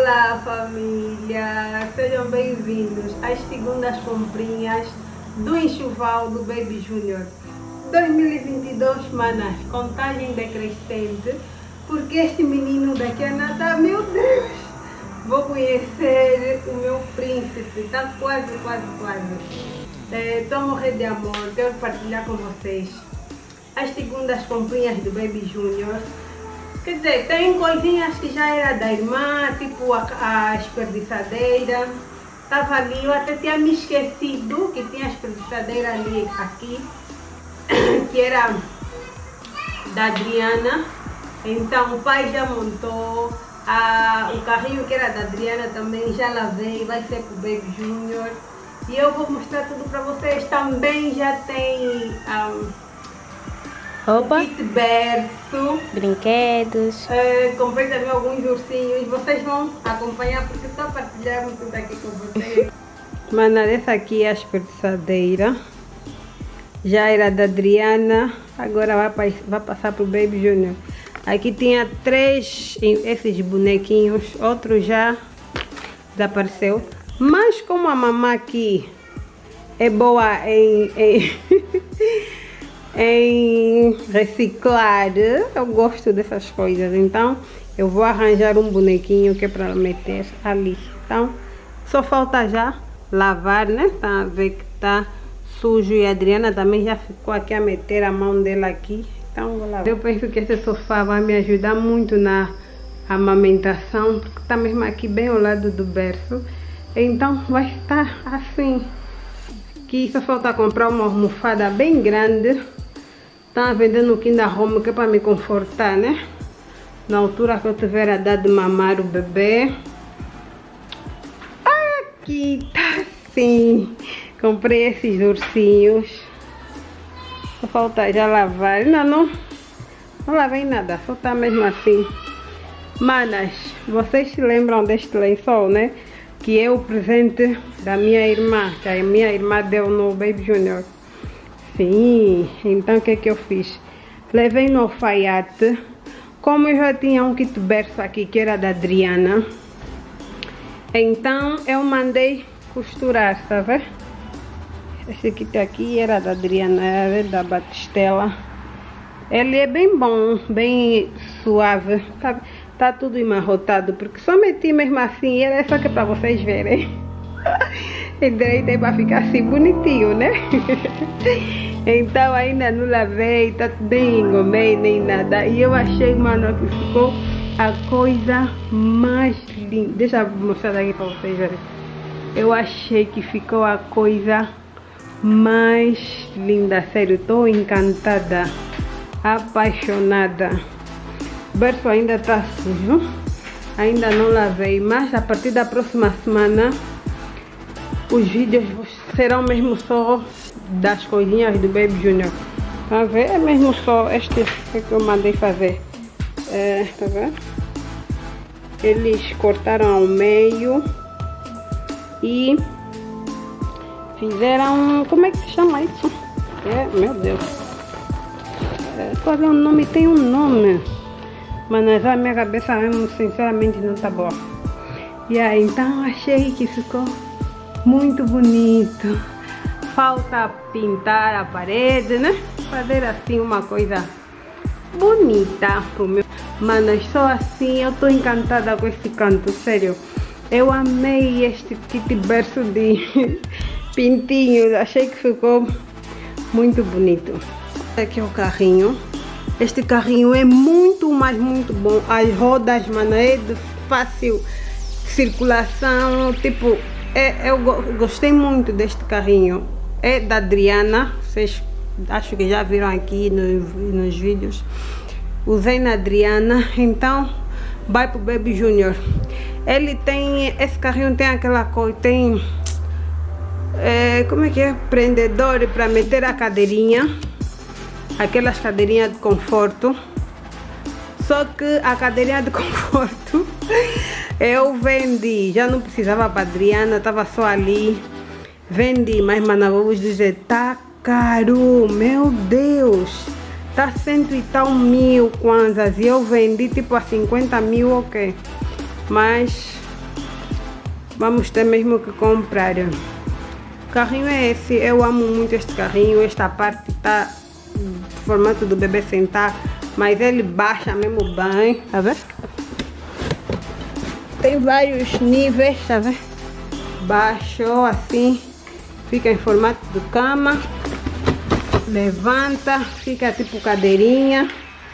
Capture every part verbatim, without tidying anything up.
Olá família, sejam bem-vindos às segundas comprinhas do enxoval do Baby Junior dois mil e vinte e dois, manas, contagem decrescente, porque este menino daqui a nada, meu Deus, vou conhecer o meu príncipe, está quase, quase, quase. Estou a morrer de amor, quero partilhar com vocês as segundas comprinhas do Baby Junior. Quer dizer, tem coisinhas que já era da irmã, tipo a, a espreguiçadeira. Estava ali, eu até tinha me esquecido que tinha a espreguiçadeira ali, aqui, que era da Adriana. Então o pai já montou, a, o carrinho que era da Adriana também já lavei, vai ser para o Baby Junior. E eu vou mostrar tudo para vocês. Também já tem... Um, roupa, kit berço, brinquedos. É, comprei também alguns ursinhos. Vocês vão acompanhar porque estou a partilhar tudo aqui com vocês. Mana, essa aqui é a espreguiçadeira. Já era da Adriana, agora vai, vai passar para o Baby Junior. Aqui tinha três esses bonequinhos, outro já desapareceu. Mas como a mamãe aqui é boa em... em em reciclar, eu gosto dessas coisas, então eu vou arranjar um bonequinho que é para meter ali. Então só falta já lavar, né? Tá a ver que tá sujo, e a Adriana também já ficou aqui a meter a mão dela aqui, então vou lavar. Eu penso que esse sofá vai me ajudar muito na amamentação, porque tá mesmo aqui bem ao lado do berço, então vai estar assim. Aqui só falta comprar uma almofada bem grande. Tá vendendo um Kinder Home, que é para me confortar, né? Na altura que eu tiver a dar de mamar o bebê. Aqui tá assim. Comprei esses ursinhos. Só falta já lavar. Não, não, não lavei nada, só tá mesmo assim. Manas, vocês se lembram deste lençol, né? Que é o presente da minha irmã, que a minha irmã deu no Baby Junior. Sim, então o que é que eu fiz? Levei no alfaiate. Como eu já tinha um kit berço aqui que era da Adriana, então eu mandei costurar, tá vendo? Esse kit aqui era da Adriana, era da Batistela. Ele é bem bom, bem suave, tá, tá tudo amarrotado, porque só meti mesmo assim, era só que é para vocês verem. Endireitei para ficar assim bonitinho, né? Então ainda não lavei, tá, nem engomei nem nada. E eu achei, mano, que ficou a coisa mais linda. Deixa eu mostrar daqui para vocês verem. Eu achei que ficou a coisa mais linda, sério, tô encantada, apaixonada. O berço ainda tá sujo, ainda não lavei, mas a partir da próxima semana os vídeos serão mesmo só das coisinhas do Baby Junior. Tá vendo? É mesmo só este que eu mandei fazer. É, tá vendo? Eles cortaram ao meio e fizeram... Como é que se chama isso? É, meu Deus. É, qual é o nome? Tem um nome. Mas a minha cabeça mesmo, sinceramente, não tá boa. E aí, então achei que ficou muito bonito. Falta pintar a parede, né? Fazer assim uma coisa bonita pro meu. Mano, só assim eu tô encantada com esse canto, sério. Eu amei este kit berço de pintinhos. Achei que ficou muito bonito. Aqui é o carrinho. Este carrinho é muito, mas muito bom. As rodas, mano, é de fácil circulação, tipo... É, eu gostei muito deste carrinho. É da Adriana. Vocês acho que já viram aqui no, nos vídeos. Usei na Adriana. Então vai pro Baby Junior. Ele tem... Esse carrinho tem aquela coisa... Tem... É, como é que é? Prendedor para meter a cadeirinha. Aquelas cadeirinhas de conforto. Só que a cadeirinha de conforto... eu vendi, já não precisava para Adriana, tava só ali. Vendi, mas mano, vou vos dizer, tá caro, meu Deus. Tá cento e tal mil kwanzas e eu vendi tipo a cinquenta mil, ok. Mas vamos ter mesmo que comprar. O carrinho é esse, eu amo muito este carrinho. Esta parte está no formato do bebê sentar, mas ele baixa mesmo bem, tá vendo? Tem vários níveis, tá vendo? Baixou assim, fica em formato de cama, levanta, fica tipo cadeirinha,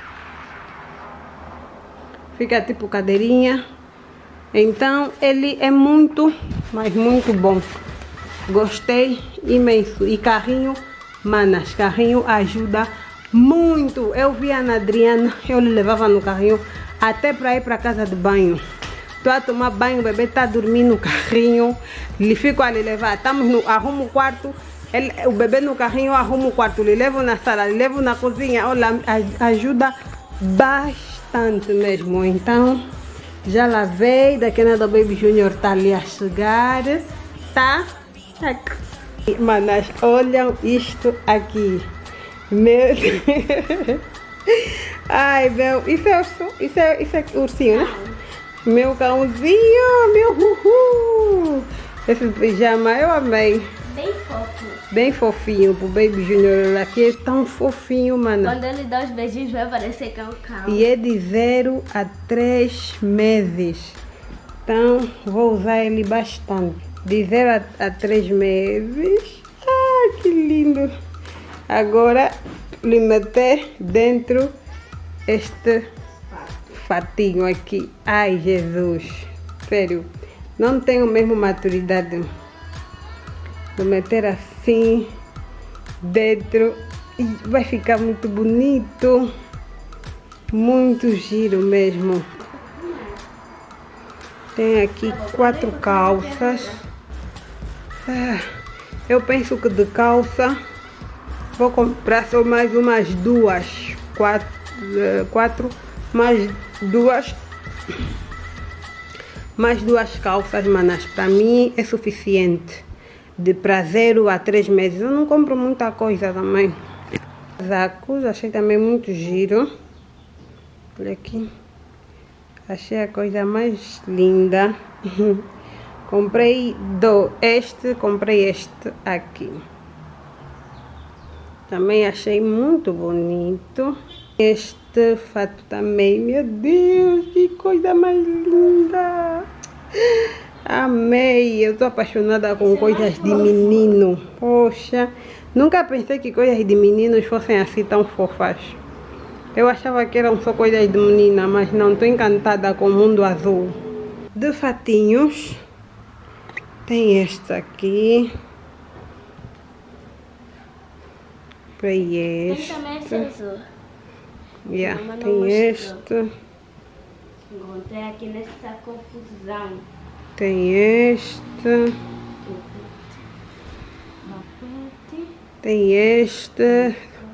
fica tipo cadeirinha. Então ele é muito, mas muito bom. Gostei imenso. E carrinho, manas, carrinho ajuda muito. Eu vi a Ana Adriana, eu lhe levava no carrinho até para ir para casa de banho. Estou a tomar banho, o bebê está dormindo no carrinho, lhe fico a lhe levar. Estamos no, arrumo o quarto, ele, o bebê no carrinho, arrumo o quarto, lhe levo na sala, lhe levo na cozinha. Olha, ajuda bastante mesmo. Então, já lavei, daqui a nada o Baby Junior está ali a chegar, tá? Manas, olham isto aqui. Meu Deus. Ai, meu, isso é urso, isso é, isso é ursinho, né? Meu cãozinho, meu uhul. Esse pijama eu amei. Bem fofinho. Bem fofinho pro Baby Junior. Aqui é tão fofinho, mano. Quando ele dá os beijinhos vai parecer que é um cão. E é de zero a três meses. Então vou usar ele bastante. De zero a três meses. Ah, que lindo. Agora lhe meter dentro este fatinho aqui. Ai, Jesus. Sério. Não tenho mesmo maturidade de meter assim dentro. E vai ficar muito bonito. Muito giro mesmo. Tem aqui quatro calças. Ah, eu penso que de calça vou comprar só mais umas duas. Quatro. quatro mais duas. Mais duas calças, manas. Para mim é suficiente. De para zero a três meses. Eu não compro muita coisa também. Casacos, achei também muito giro. Olha aqui. Achei a coisa mais linda. Comprei do este, comprei este aqui. Também achei muito bonito. Este fato também, meu Deus, que coisa mais linda. Amei, eu tô apaixonada com coisas de menino. Poxa, nunca pensei que coisas de meninos fossem assim tão fofas. Eu achava que eram só coisas de menina, mas não, tô encantada com o mundo azul. De fatinhos, tem este aqui. Comprei este. Tem também esse azul. Yeah, Mamãe não tem mostrou. este. Encontrei aqui nessa confusão. Tem este. Tem este.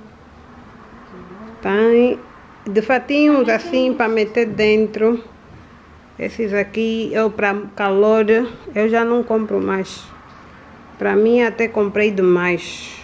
Tem de fatinhos assim para meter dentro. Esses aqui eu para calor eu já não compro mais. Para mim até comprei demais.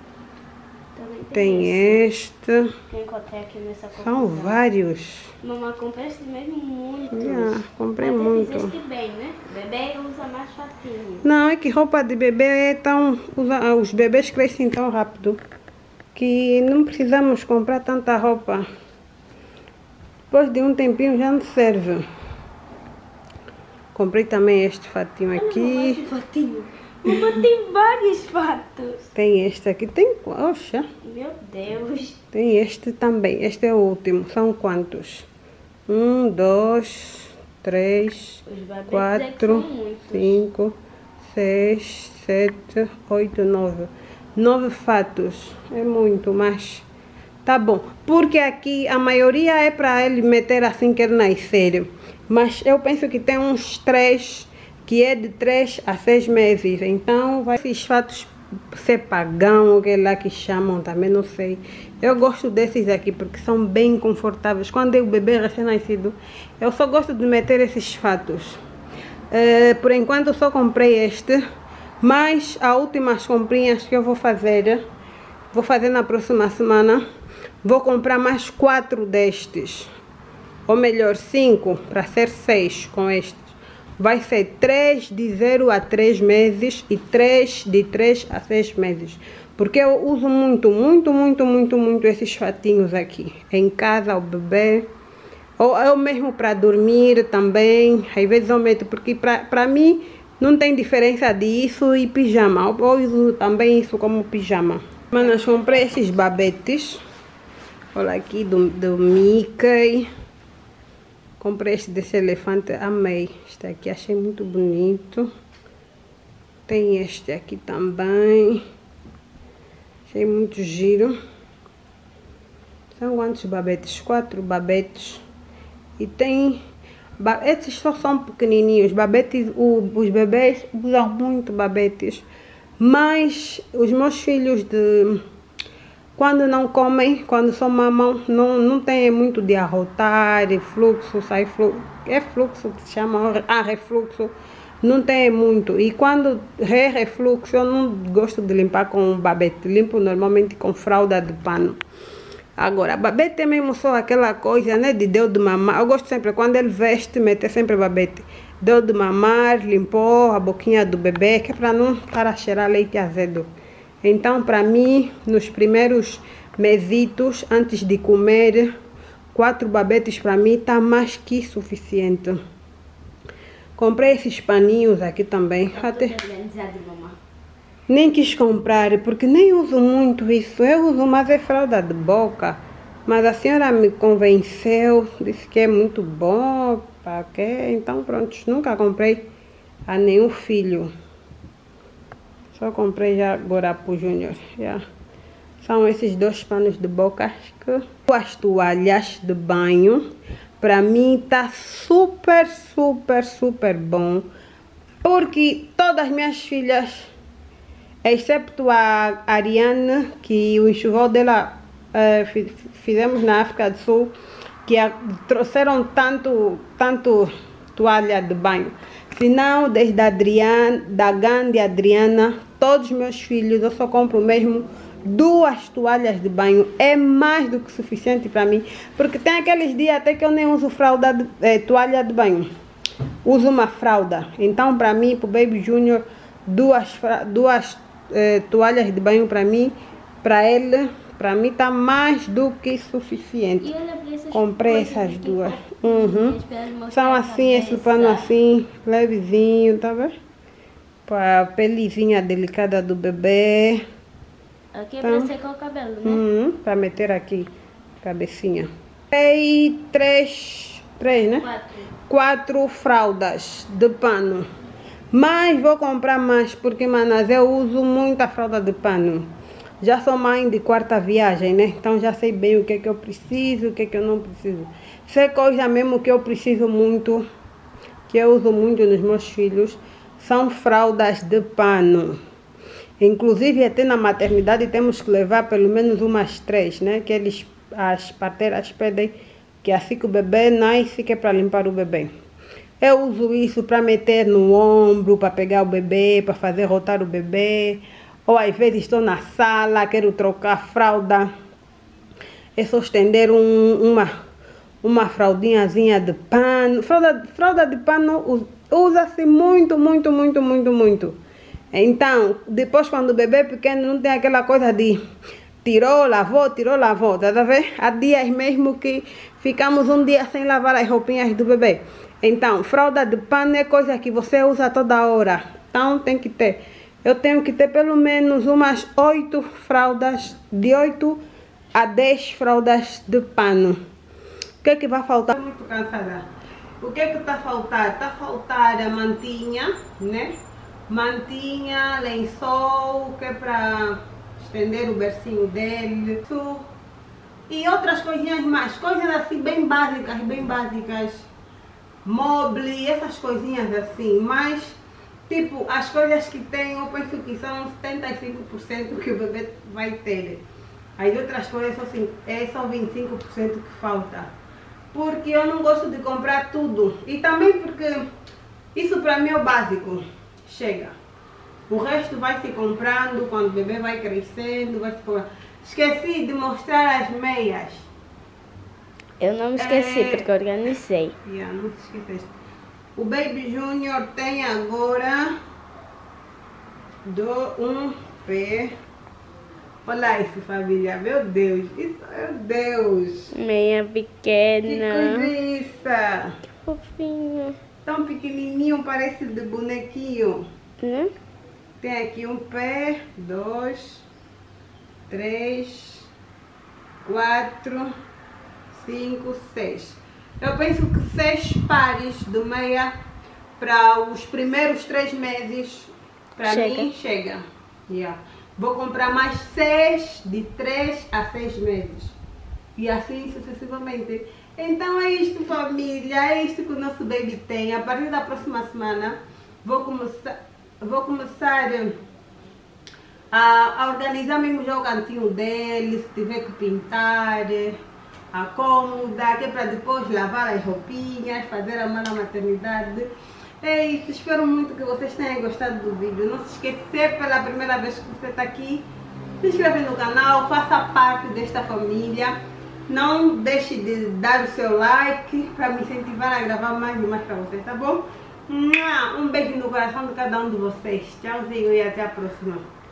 Tem este. Que eu encontrei aqui nessa confusão. São vários. Mamãe, comprei esse mesmo muito. Yeah, comprei Mas muito. existe bem, né? Bebê usa mais fatinho. Não, é que roupa de bebê é tão... Os bebês crescem tão rápido que não precisamos comprar tanta roupa. Depois de um tempinho já não serve. Comprei também este fatinho aqui. Fatinho. Mamãe tem vários fatos. Tem este aqui. Tem... Oxa. Meu Deus. Tem este também. Este é o último. São quantos? Um, dois, três, quatro, cinco, seis, sete, oito, nove. Nove fatos. É muito, mas tá bom. Porque aqui a maioria é para ele meter assim que ele nascer. Mas eu penso que tem uns três, que é de três a seis meses. Então vai esses fatos ser pagão, que lá que chamam também, não sei. Eu gosto desses aqui porque são bem confortáveis. Quando é o bebê recém-nascido, eu só gosto de meter esses fatos. Uh, por enquanto eu só comprei este, mas as últimas comprinhas que eu vou fazer, vou fazer na próxima semana, vou comprar mais quatro destes. Ou melhor, cinco, para ser seis com estes. vai ser três de zero a três meses e três de três a seis meses. Porque eu uso muito, muito, muito, muito, muito esses fatinhos aqui. Em casa, o bebê. Ou eu mesmo para dormir também. Às vezes eu meto, porque para mim não tem diferença disso e pijama. Eu uso também isso como pijama. Mas nós comprei esses babetes. Olha aqui, do, do Mickey. Comprei este desse elefante, amei. Este aqui achei muito bonito. Tem este aqui também. Achei muito giro. São quantos babetes? Quatro babetes. E tem... Esses só são pequenininhos. Babetes, o, os bebês usam muito babetes. Mas os meus filhos de... Quando não comem, quando só mamam, não, não tem muito de arrotar, de fluxo, sai fluxo. É fluxo que se chama, ah, refluxo. Não tem muito. E quando é refluxo, eu não gosto de limpar com babete. Limpo normalmente com fralda de pano. Agora, babete é mesmo só aquela coisa, né, de deu de mamar. Eu gosto sempre, quando ele veste, meter sempre babete. Deu de mamar, limpou a boquinha do bebê, que é para não para cheirar leite azedo. Então, para mim, nos primeiros mesitos, antes de comer, quatro babetes para mim tá mais que suficiente. Comprei esses paninhos aqui também. Até... Nem quis comprar, porque nem uso muito isso. Eu uso mais é fralda de boca. Mas a senhora me convenceu, disse que é muito bom, para quê? Então, pronto, nunca comprei a nenhum filho. Só comprei já agora pro Júnior. Já. São esses dois panos de boca. As toalhas de banho. Pra mim tá super, super, super bom. Porque todas as minhas filhas, excepto a Ariane, que o enxoval dela uh, fizemos na África do Sul, que a, trouxeram tanto, tanto toalha de banho. Se não, desde a Adriana, da Gandhi, Adriana, todos os meus filhos, eu só compro mesmo duas toalhas de banho. É mais do que suficiente para mim. Porque tem aqueles dias até que eu nem uso fralda de, eh, toalha de banho. Uso uma fralda. Então, para mim, para o Baby Júnior, duas, duas eh, toalhas de banho para mim, para ele, para mim tá mais do que suficiente. E olha pra essas Comprei coisas essas aqui, duas. ó. Uhum. São assim, esse pano assim, levezinho, tá vendo? Para a pelezinha delicada do bebê. Aqui é Então, pra secar o cabelo, né? Uhum, para meter aqui, cabecinha. E três, três, né? Quatro. Quatro fraldas de pano. Mas vou comprar mais, porque, manas, eu uso muita fralda de pano. Já sou mãe de quarta viagem, né? Então já sei bem o que é que eu preciso, o que é que eu não preciso. Se é coisa mesmo que eu preciso muito, que eu uso muito nos meus filhos, são fraldas de pano. Inclusive até na maternidade temos que levar pelo menos umas três, né? Que eles, as parteiras pedem, que assim que o bebê nasce, que é para limpar o bebê. Eu uso isso para meter no ombro, para pegar o bebê, para fazer rotar o bebê. Ou às vezes estou na sala, quero trocar a fralda. É só estender um, uma, uma fraldinhazinha de pano. Fralda, fralda de pano usa-se muito, muito, muito, muito, muito. Então, depois quando o bebê é pequeno, não tem aquela coisa de tirou, lavou, tirou, lavou, tá a ver? Há dias mesmo que ficamos um dia sem lavar as roupinhas do bebê. Então, fralda de pano é coisa que você usa toda hora. Então, tem que ter. Eu tenho que ter pelo menos umas oito fraldas, de oito a dez fraldas de pano. O que é que vai faltar? Estou muito cansada. O que é que está a faltar? Está a faltar a mantinha, né? Mantinha, lençol, que é para estender o bercinho dele. E outras coisinhas mais. Coisas assim bem básicas, bem básicas. Mobile, essas coisinhas assim. Mas, tipo, as coisas que tem, eu penso que são setenta e cinco por cento que o bebê vai ter. As outras coisas são, assim, é só vinte e cinco por cento que falta. Porque eu não gosto de comprar tudo. E também porque isso para mim é o básico. Chega. O resto vai se comprando quando o bebê vai crescendo, vai se comprando. Esqueci de mostrar as meias. Eu não me esqueci, É... porque eu organizei. Yeah, não te esqueceste. O Baby Júnior tem agora do um pé. Olha isso, família. Meu Deus. Isso, meu Deus. Meia Que pequena. coisa. Fofinho. Tão pequenininho, parece de bonequinho. Né? Tem aqui um pé, dois, três, quatro, cinco, seis. Eu penso que seis pares de meia para os primeiros três meses, para mim, chega. Yeah. Vou comprar mais seis de três a seis meses. E assim sucessivamente. Então é isto, família. É isto que o nosso baby tem. A partir da próxima semana, vou começar, vou começar a, a organizar mesmo já o cantinho dele. Se tiver que pintar a cômoda, que é para depois lavar as roupinhas, fazer a mala maternidade. É isso, espero muito que vocês tenham gostado do vídeo. Não se esquecer, pela primeira vez que você está aqui, se inscreve no canal, faça parte desta família. Não deixe de dar o seu like para me incentivar a gravar mais e mais para vocês, tá bom? Um beijo no coração de cada um de vocês. Tchauzinho e até a próxima.